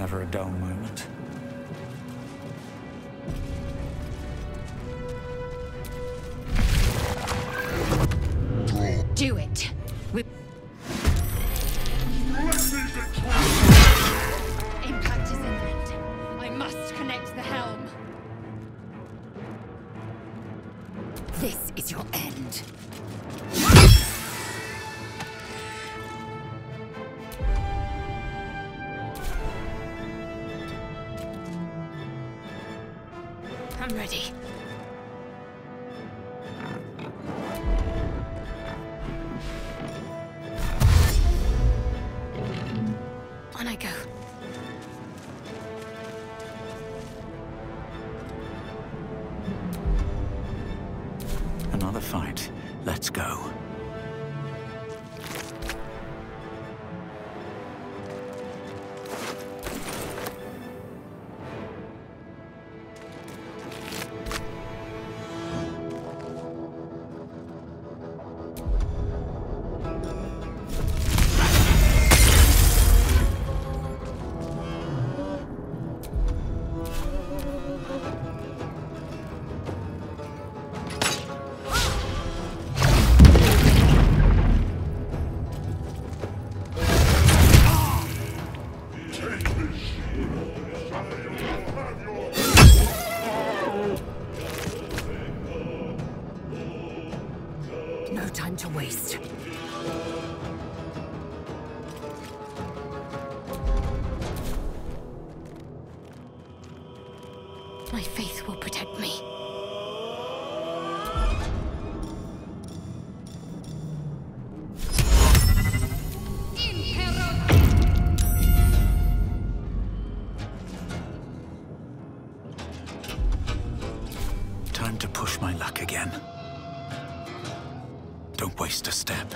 Never a dull moment. Do it. Impact is imminent. I must connect the helm. This is your end. I'm ready. On I go. Another fight. Let's go. No time to waste. My faith will protect me. Time to push my luck again. Don't waste a step.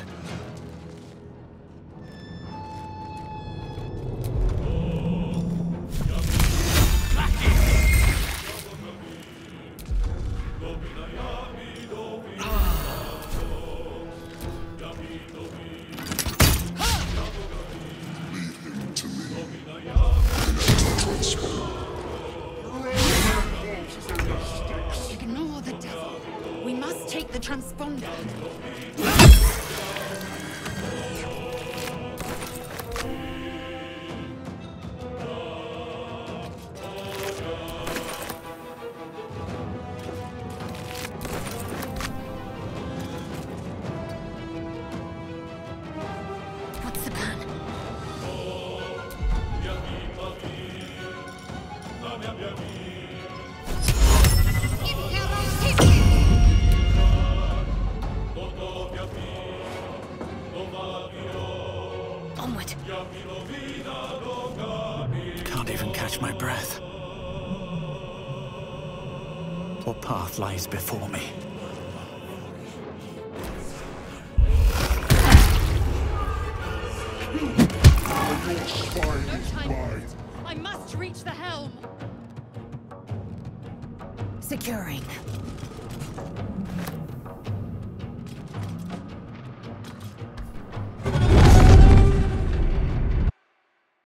Ignore the devil. We must take the transponder. What's the plan? Onward. Can't even catch my breath. What path lies before me? No time. I must reach the helm. Securing.